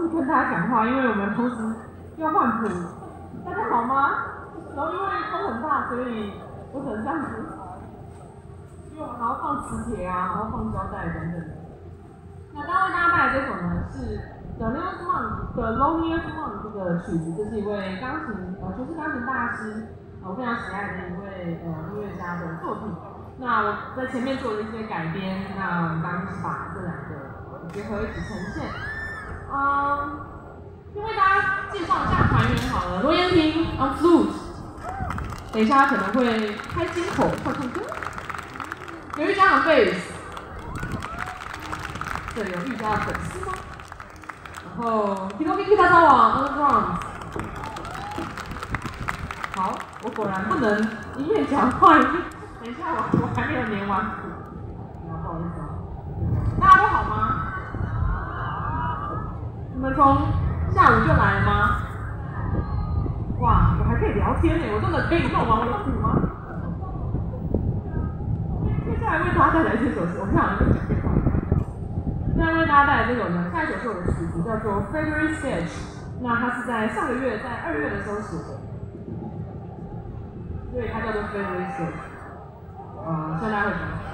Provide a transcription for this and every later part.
是跟大家讲话，因为我们同时要换谱。大家好吗？然后因为风很大，所以我只能这样子，因为我们还要放磁铁啊，还要放胶带等等的。那刚刚为大家带来这首呢是 Thelonious Monk 的 Thelonious Monk 这个曲子，这是一位爵士钢琴大师，我非常喜爱的一位音乐家的作品。那我在前面做了一些改编，那我们刚刚是把这两个结合一起呈现。先为大家介绍一下团员好了，罗延平 on flute， 等一下他可能会开金口唱歌。有一家的 bass， 对，有一家的粉丝吗？然后 Hiroki Kitazawa on drums。好，我果然不能一面讲话一面。等一下，我还没有连完谱，不好意思啊。大家都好吗？你们从下午就来了吗？哇，我还可以聊天呢，我真的可以弄完我的谱吗？接下来为大家带来这首诗，我不想跟你讲电话。接下来为大家带来这首呢，下一首是我的曲子，叫做《February Sketch》，那它是在上个月，在2月的时候写的，所以它叫做《February Sketch》。希望大家会喜欢。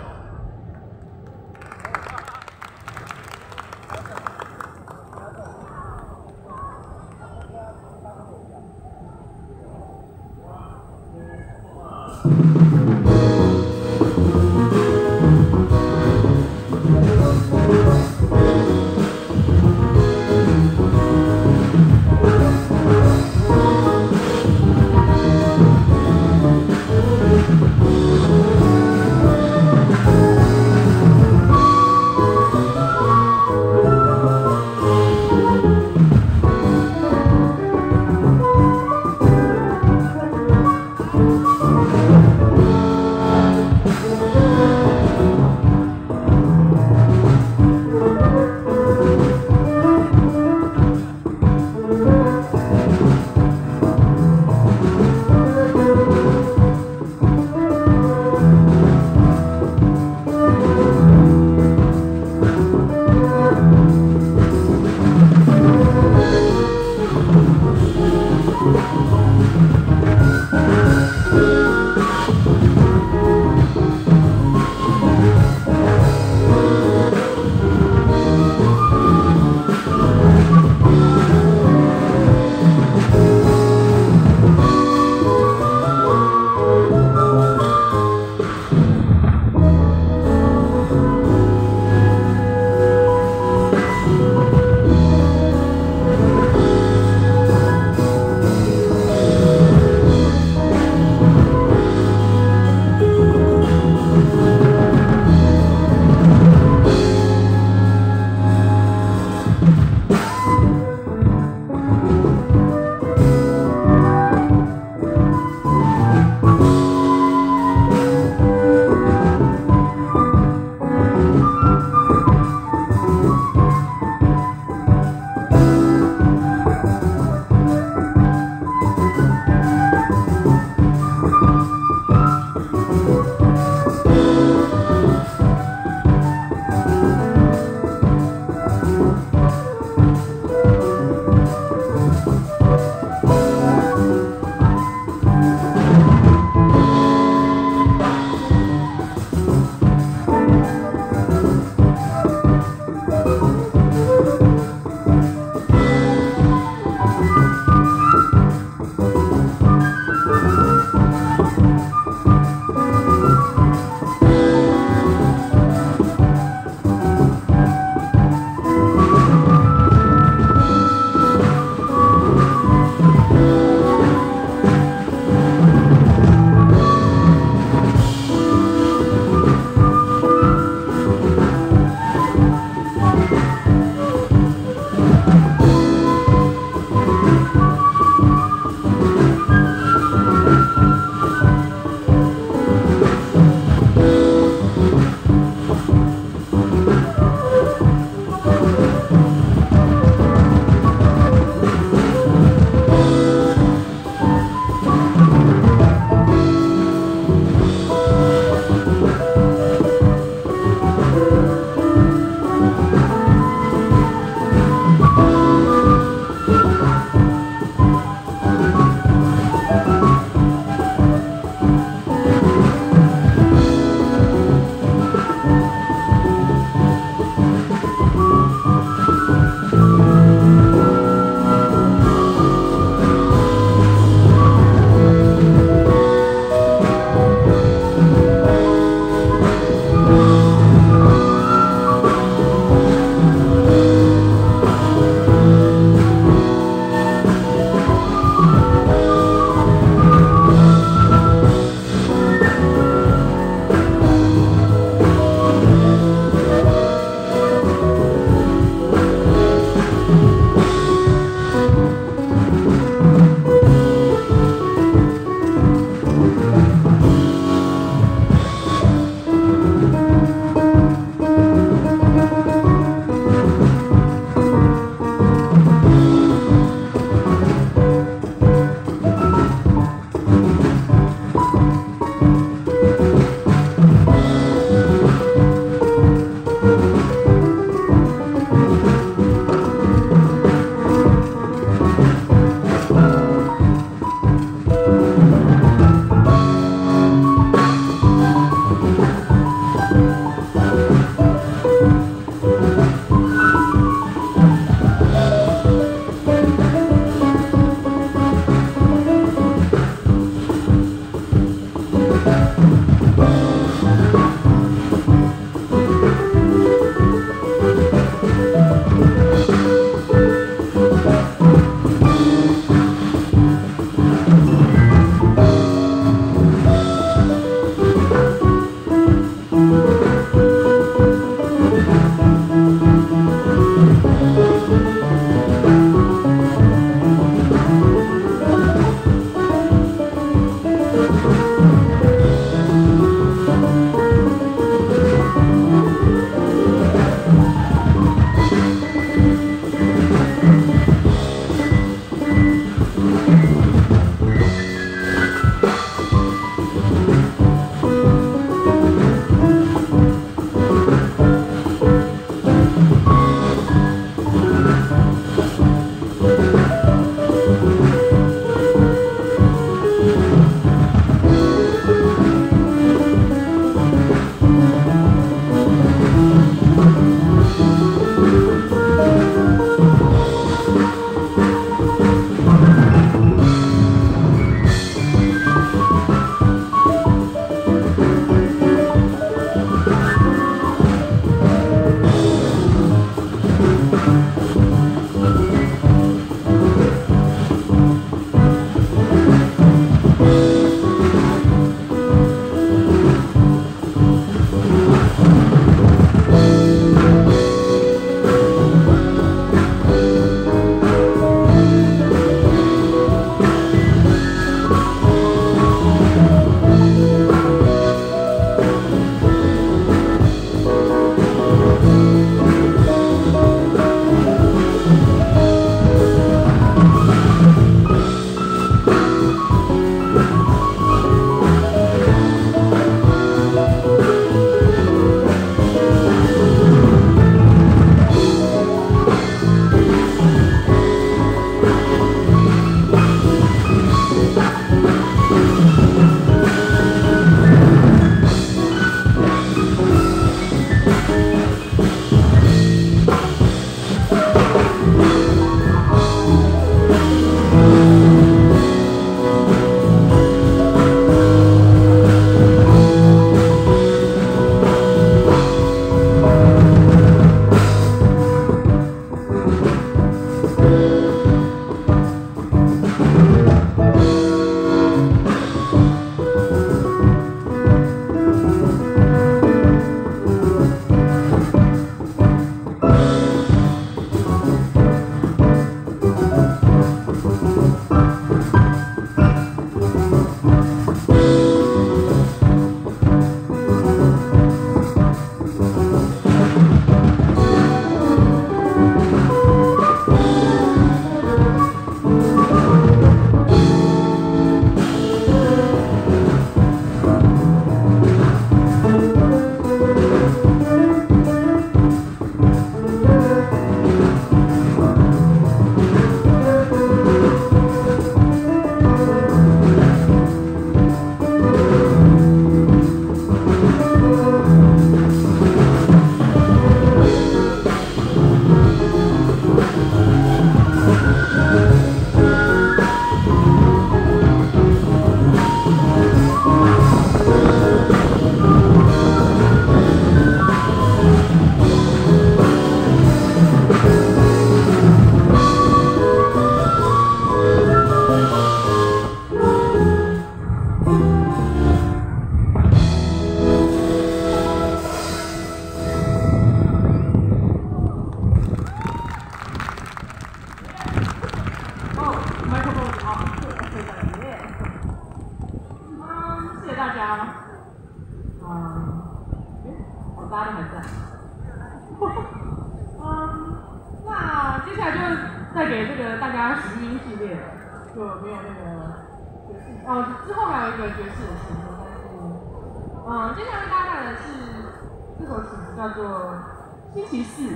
再给这个大家徐音系列，就没有那个爵士哦，之后还有一个爵士的曲目，但是接下来为大家带来的是这首曲子叫做《星期四》，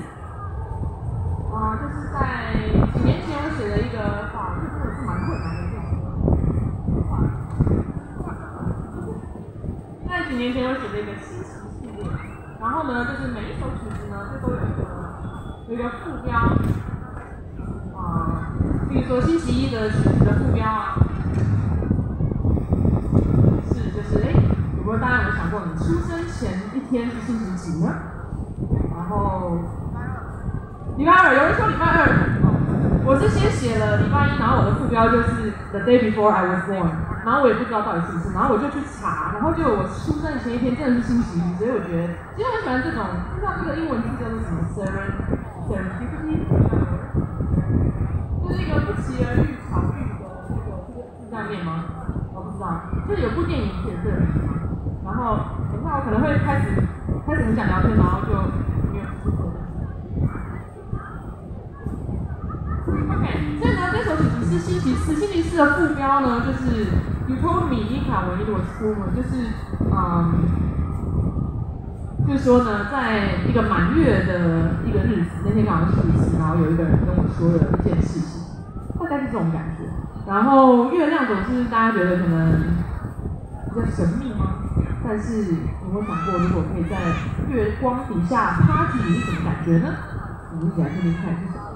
就是在几年前我写了一个这真的是蛮困难的一件事。在几年前我写了一个星期系列，然后呢，就是每一首曲子呢，这都有一个副标，比如说星期一的曲子的副标就是有没有大家有想过你出生前一天是星期几呢？然后礼拜二，有人说礼拜二，我是先写了礼拜一，然后我的副标就是 The day before I was born， 然后我也不知道到底是不是，然后我就去查，然后就我出生前一天真的是星期一，所以我觉得其实我很喜欢这种，不知道这个英文字叫做什么 serendipity， 就是一个不期而遇巧遇的这个是这样念吗？我不知道，就是有部电影写这个，然后等一下我可能会开始很想聊天，然后就没有机会。OK， 所以呢，这首曲子是星期四，星期四的副标呢就是 You told me 伊卡文 it was full moon， 就是说呢，在一个满月的一个日子，那天刚好是星期四，然后有一个人跟我说了一件事情，大概是这种感觉。然后月亮总是大家觉得可能比较神秘吗？但是有没有想过，如果可以在月光底下 party 是什么感觉呢？我们一起来听听看是什么。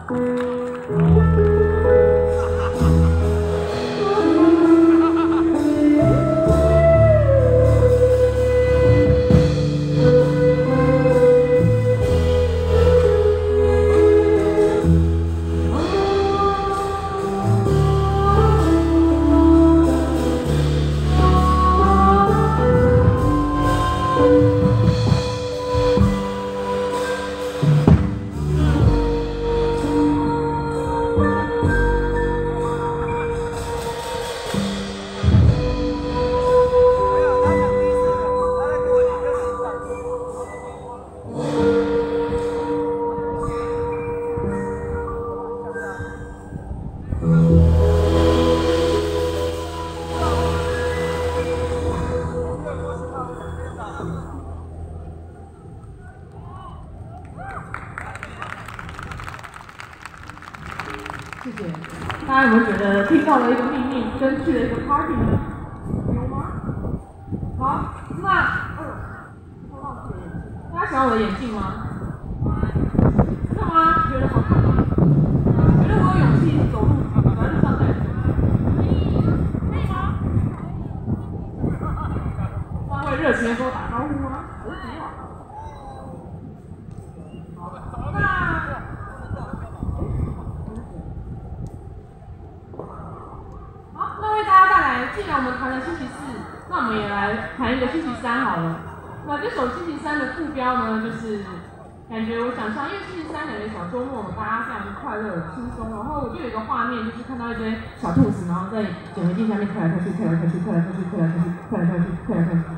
谢谢。大家有没有觉得听到了一个秘密，跟去了一个 party 呢？有吗？好，那大家喜欢我的眼镜吗？真的吗？觉得好看吗？觉得我有勇气走路在路上戴？可以吗？方会热情的跟我打招呼吗？我是不要。好，那。好，那为大家带来，既然我们谈了星期四，那我们也来谈一个星期三好了。那这首星期三的副标呢，就是感觉我想象，因为星期三感觉小周末，大家非常的快乐、轻松，然后我就有一个画面，就是看到一堆小兔子，然后在显微镜下面跳来跳去、跳来跳去、跳来跳去、跳来跳去、跳来跳去、跳来跳去。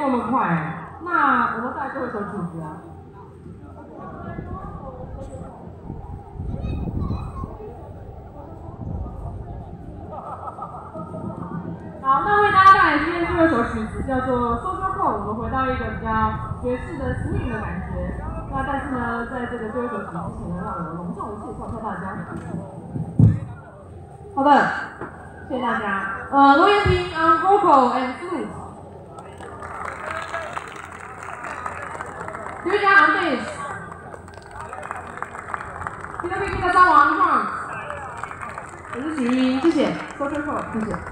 过那么快，那我们再来最后一首曲子啊。好，那为大家带来今天最后一首曲子叫做《Social Call》，我们回到一个比较爵士的 swing 的感觉。那但是呢，在这个最后一首曲子之前呢，让我隆重的介绍一下大家。好的，谢谢大家。罗延平 on vocal and flute， 刘家 on bass， Peter Pink 的张王 drums， 我是许一，谢谢。Social Call， 谢谢。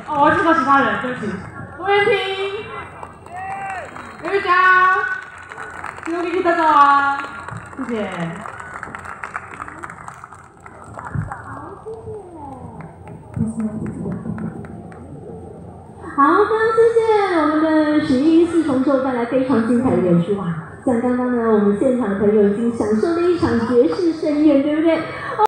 哦，我记到其他人，对不起。罗元婷，刘玉佳，请我给你带走啊，谢谢。 好，非常谢谢我们的1114重奏带来非常精彩的演出啊！像刚刚呢，我们现场的朋友已经享受了一场爵士盛宴，对不对？